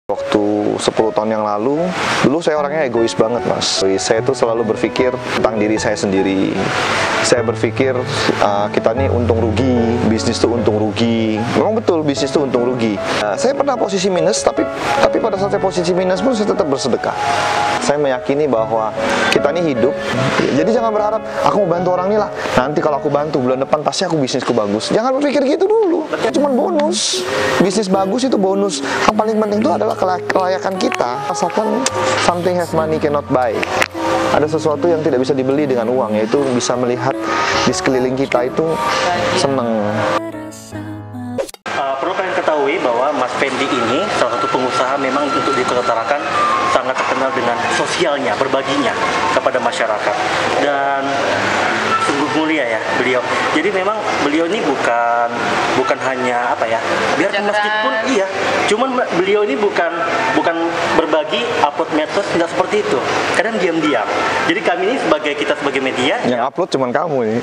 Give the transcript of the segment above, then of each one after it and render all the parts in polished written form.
Waktu 10 tahun yang lalu, dulu saya orangnya egois banget, Mas. Saya tuh selalu berpikir tentang diri saya sendiri. Saya berpikir kita nih untung rugi, bisnis tuh untung rugi. Memang betul, bisnis tuh untung rugi. Saya pernah posisi minus, tapi pada saat saya posisi minus pun saya tetap bersedekah. Saya meyakini bahwa kita nih hidup, jadi jangan berharap aku mau bantu orang nih lah. Nanti kalau aku bantu bulan depan pasti aku bisnisku bagus. Jangan berpikir gitu dulu. Cuman bonus. Bisnis bagus itu bonus. Yang paling penting itu adalah kelayakan kita. Asalkan something has money cannot buy. Ada sesuatu yang tidak bisa dibeli dengan uang, yaitu bisa melihat di sekeliling kita itu seneng. Perlu kalian ketahui bahwa Mas Fendi ini salah satu pengusaha memang untuk di Kota Tarakan sangat terkenal dengan sosialnya, berbaginya kepada masyarakat, dan sungguh mulia ya beliau. Jadi memang beliau ini bukan hanya apa ya, biar ke masjid pun iya. Cuman beliau ini bukan berbagi upload medsos, nggak seperti itu. Kadang diam-diam. Jadi kami ini kita sebagai media yang upload cuman kamu ini.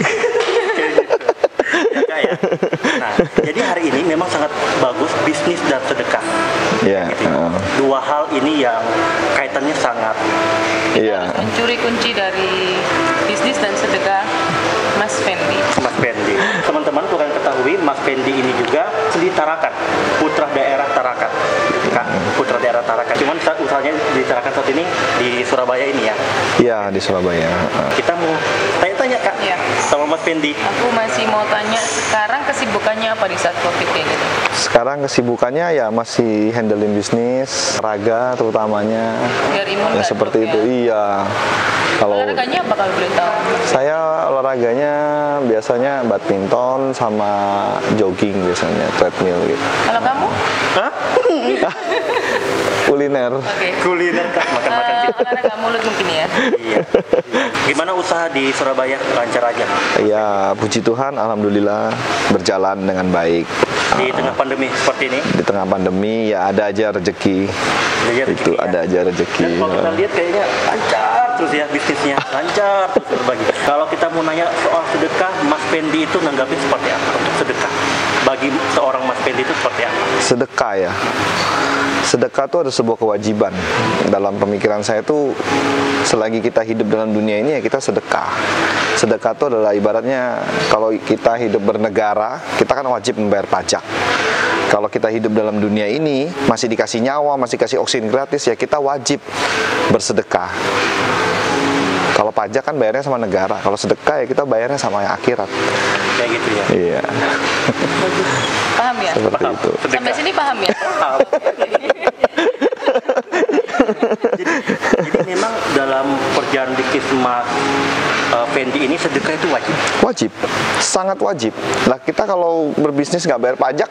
Ya. Nah, jadi hari ini memang sangat bagus bisnis dan sedekah. Yeah. Gitu. Dua hal ini yang kaitannya sangat. Iya. Mencuri kunci dari bisnis dan sedekah Mas Fendi. Mas Fendi. Teman-teman perlu kalian ketahui, Mas Fendi ini juga di Tarakan, putra daerah Tarakan. Kak, putra daerah Tarakan. Cuman usahanya di Tarakan saat ini di Surabaya ini ya. Iya, di Surabaya. Kita mau tanya-tanya Kak, Ya, sama Mas Fendi. aku masih mau tanya, sekarang kesibukannya apa di saat COVID kayak gitu? Sekarang kesibukannya ya masih handling bisnis, olahraga terutamanya. Biar imun Ya nggak seperti drop itu, ya? iya. Kalau Olahraganya apa kalau boleh tahu? saya olahraganya biasanya badminton sama jogging biasanya, treadmill gitu. Kalau kamu? Hah? Kuliner. Oke. Kuliner Kak, makan-makan gitu. Olahraga mulut mungkin ya? Iya. Gimana usaha di Surabaya? Lancar aja? Ya, puji Tuhan, alhamdulillah berjalan dengan baik. Di tengah pandemi seperti ini? Di tengah pandemi ya ada aja rezeki. Itu ya. ada aja rezeki. Dan kalau kita lihat kayaknya lancar terus ya bisnisnya, lancar terus berbagi. Kalau kita mau nanya soal sedekah, Mas Fendi itu nanggapin seperti apa untuk sedekah? Bagi seorang Mas Fendi itu seperti apa? Sedekah ya. Sedekah itu ada sebuah kewajiban. Dalam pemikiran saya itu, selagi kita hidup dalam dunia ini ya kita sedekah. Sedekah itu adalah ibaratnya kalau kita hidup bernegara, kita kan wajib membayar pajak. Kalau kita hidup dalam dunia ini, masih dikasih nyawa, masih dikasih oksigen gratis, ya kita wajib bersedekah. Kalau pajak kan bayarnya sama negara, kalau sedekah ya kita bayarnya sama yang akhirat. Kayak gitu ya? Iya. Paham ya? Seperti Paham. itu. Sedekah. Sampai sini paham ya? Jadi memang dalam perjalanan bisnis Mas Fendi ini sedekah itu wajib? Wajib, sangat wajib. Lah kita kalau berbisnis nggak bayar pajak,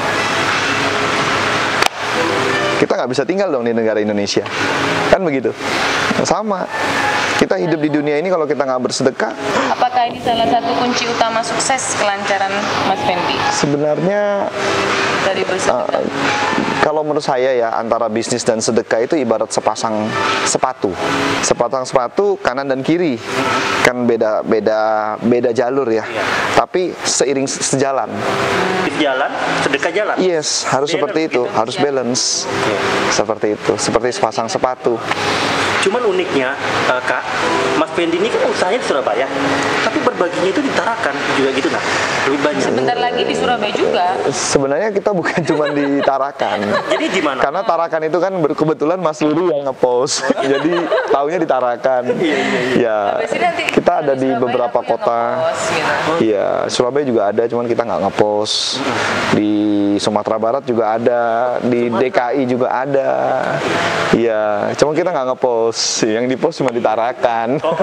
kita nggak bisa tinggal dong di negara Indonesia, kan begitu? Sama, kita hidup di dunia ini kalau kita nggak bersedekah. Apakah ini salah satu kunci utama sukses kelancaran Mas Fendi Sebenarnya dari bersedekah? kalau menurut saya ya, antara bisnis dan sedekah itu ibarat sepasang sepatu. Sepasang sepatu kanan dan kiri, kan beda jalur ya. Tapi seiring sejalan. Jalan, sedekah jalan? Yes, harus Balance seperti itu, gitu. harus balance. Seperti itu, seperti sepasang sepatu. Cuman uniknya Kak, Mas Fendi ini kan usahanya di Surabaya, tapi berbaginya itu di Tarakan juga gitu nah, lebih banyak. Sebentar lagi di Surabaya juga. Sebenarnya kita bukan cuma di Tarakan. Jadi di mana? Karena Tarakan itu kan kebetulan Mas Luri yang ngepost. Jadi taunya di Tarakan. Ya, Habis ini nanti kita ada di Surabaya beberapa aku yang kota. nge-post, gitu. Iya, Surabaya juga ada, cuman kita nggak ngepost. Di Sumatera Barat juga ada, di DKI juga ada. Iya, cuma kita nggak ngepost. Yang dipost cuma di Tarakan. Oh,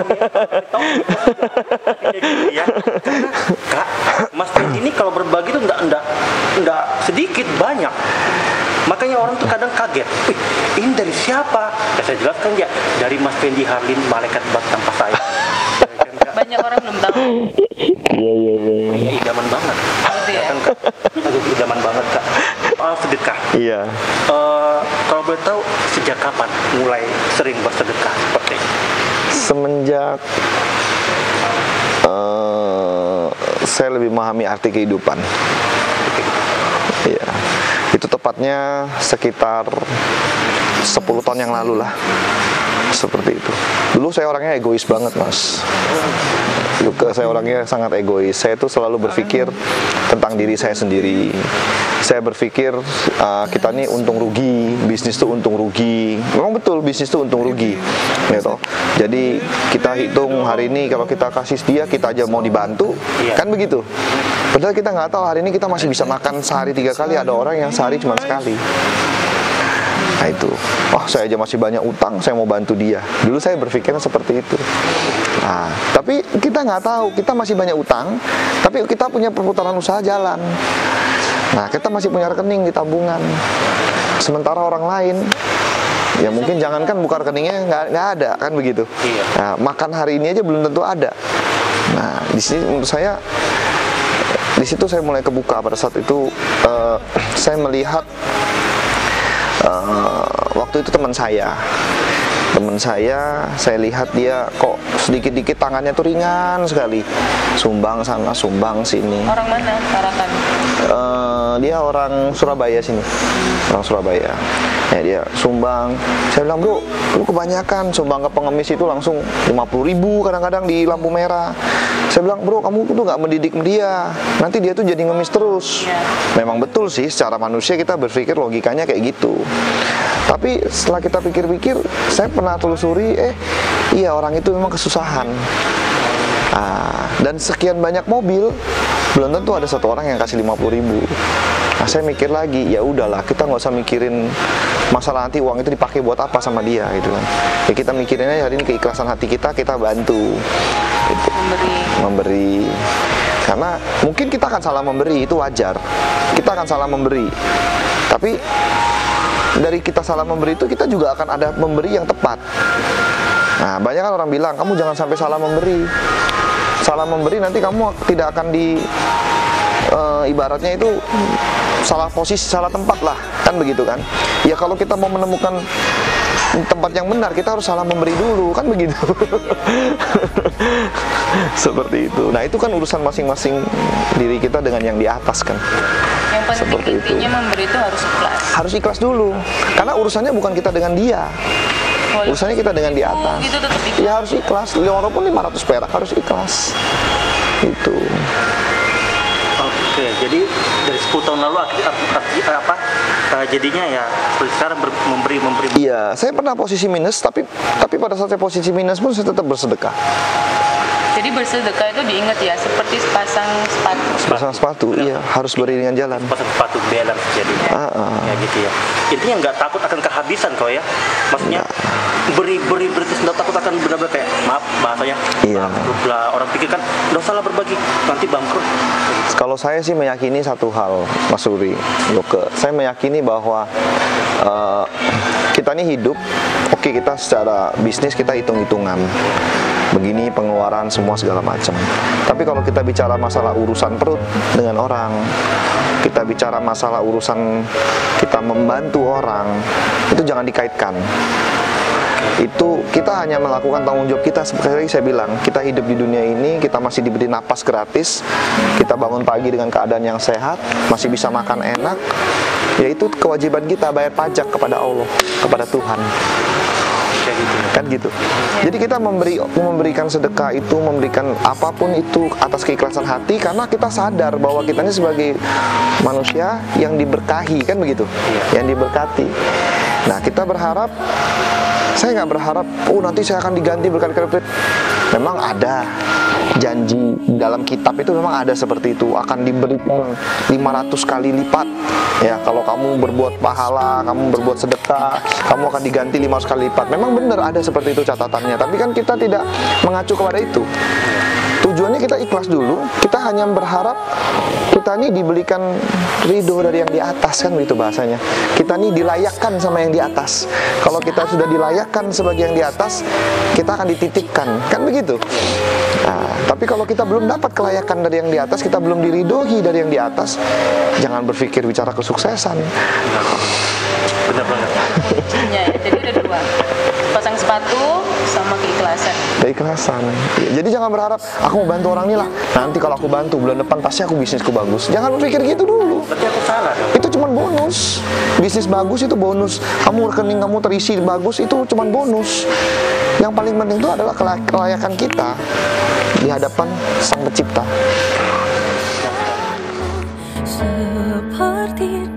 iya. Kak, Mas Fendi ini kalau berbagi tuh enggak sedikit, banyak. Makanya orang tuh kadang kaget. Wih, ini dari siapa? Ya, saya jelaskan ya, dari Mas Fendi Harlin, malaikat bak tanpa sayap. Banyak orang belum tahu. Iya. Iya, idaman banget. Gitu ya? Kan, Kak? Aduh, idaman banget Kak. Sedekah. Iya. Kalau boleh tahu sejak kapan mulai sering bersedekah seperti ini? Semenjak saya lebih memahami arti kehidupan. Iya. Itu tepatnya sekitar 10 tahun yang lalu lah. Seperti itu. Dulu saya orangnya egois banget, Mas. Saya orangnya sangat egois. Saya tuh selalu berpikir tentang diri saya sendiri. Saya berpikir kita nih untung rugi, bisnis tuh untung rugi. Memang betul bisnis tuh untung rugi, gitu. Jadi kita hitung hari ini kalau kita kasih dia, kita aja mau dibantu, kan begitu. Padahal kita nggak tahu hari ini kita masih bisa makan sehari 3 kali, ada orang yang sehari cuma sekali. Nah itu, saya aja masih banyak utang, saya mau bantu dia. Dulu saya berpikirnya seperti itu. Nah, tapi kita nggak tahu, kita masih banyak utang, tapi kita punya perputaran usaha jalan. Nah, kita masih punya rekening di tabungan. Sementara orang lain, ya mungkin jangankan buka rekeningnya nggak ada, kan begitu. Nah, makan hari ini aja belum tentu ada. Nah, di sini menurut saya, di situ saya mulai kebuka pada saat itu. Saya melihat waktu itu teman saya lihat dia kok sedikit-dikit tangannya tuh ringan sekali, sumbang sana sumbang sini. Orang mana? Tarakan? Dia orang Surabaya sini, orang Surabaya. Ya dia sumbang. Saya bilang, bro, lu kebanyakan sumbang ke pengemis itu langsung 50.000 kadang-kadang di lampu merah. Saya bilang, bro, kamu tuh nggak mendidik dia, nanti dia tuh jadi ngemis terus. Memang betul sih, secara manusia kita berpikir logikanya kayak gitu. Tapi setelah kita pikir-pikir, saya pernah telusuri, iya orang itu memang kesusahan. Dan sekian banyak mobil, belum tentu ada satu orang yang kasih 50.000. Nah, saya mikir lagi, ya udahlah, kita nggak usah mikirin masalah nanti uang itu dipakai buat apa sama dia, gitu kan. Ya kita mikirinnya hari ini keikhlasan hati kita bantu, gitu. Memberi. Karena mungkin kita akan salah memberi, itu wajar. Kita akan salah memberi. Tapi dari kita salah memberi itu, kita juga akan ada memberi yang tepat. Nah, banyak kan orang bilang, kamu jangan sampai salah memberi. Salah memberi nanti kamu tidak akan ibaratnya itu salah posisi, salah tempat lah, kan begitu kan. Ya kalau kita mau menemukan tempat yang benar, kita harus salah memberi dulu, kan begitu. Seperti itu. Nah, itu kan urusan masing-masing diri kita dengan yang di atas kan. Yang penting intinya memberi itu harus ikhlas. Harus ikhlas dulu. Karena urusannya bukan kita dengan dia. Urusannya kita dengan di atas. Gitu, tetap ikhlas. Ya harus ikhlas. Walaupun 500 perak harus ikhlas. Itu. Oke, jadi dari 10 tahun lalu jadinya ya seperti sekarang memberi. Iya, saya pernah posisi minus, tapi pada saat saya posisi minus pun saya tetap bersedekah. Jadi bersedekah itu diingat ya, seperti sepasang sepatu. Sepasang sepatu, iya, harus beriringan jalan. Sepasang sepatu balance jadinya. Ya gitu ya. Intinya nggak takut akan kehabisan kau ya. Maksudnya beri terus nggak takut akan benar-benar kayak maaf bahasanya. Iya. Orang pikir kan nggak salah berbagi, nanti bangkrut. Kalau saya sih meyakini satu hal, Mas Uri, Yoke. Saya meyakini bahwa kita ini hidup, oke, kita secara bisnis kita hitung-hitungan. Begini pengeluaran semua segala macam. Tapi kalau kita bicara masalah urusan perut dengan orang, kita bicara masalah urusan kita membantu orang, itu jangan dikaitkan. Itu kita hanya melakukan tanggung jawab kita. Seperti saya bilang, kita hidup di dunia ini, kita masih diberi napas gratis, kita bangun pagi dengan keadaan yang sehat, masih bisa makan enak, yaitu kewajiban kita bayar pajak kepada Allah, kepada Tuhan. Kan gitu. Jadi kita memberikan sedekah itu, memberikan apapun itu atas keikhlasan hati, karena kita sadar bahwa kita ini sebagai manusia yang diberkahi, kan begitu, yang diberkati. Nah, kita berharap, saya nggak berharap nanti saya akan diganti berkali-kali. Memang ada janji dalam kitab itu, memang ada seperti itu, akan diberikan 500 kali lipat. Ya, kalau kamu berbuat pahala, kamu berbuat sedekah, kamu akan diganti 500 kali lipat. Memang benar ada seperti itu catatannya, tapi kan kita tidak mengacu kepada itu. Tujuannya kita ikhlas dulu, kita hanya berharap kita ini diberikan ridho dari yang di atas, kan begitu bahasanya. Kita ini dilayakkan sama yang di atas. Kalau kita sudah dilayakkan sebagai yang di atas, kita akan dititipkan, kan begitu. Nah, tapi kalau kita belum dapat kelayakan dari yang di atas, kita belum diridhoi dari yang di atas, jangan berpikir bicara kesuksesan. Benar banget. Ya, jadi ada dua, pasang sepatu sama keikhlasan. Keikhlasan. Jadi jangan berharap aku mau bantu orang ini lah, nanti kalau aku bantu bulan depan pasti aku bisnisku bagus. Jangan berpikir gitu dulu. Berarti aku salah dong. Itu cuma cuma bonus. Bisnis bagus itu bonus. Rekening kamu terisi bagus itu cuma bonus. Yang paling penting itu adalah kelayakan kita di hadapan Sang Pencipta. Seperti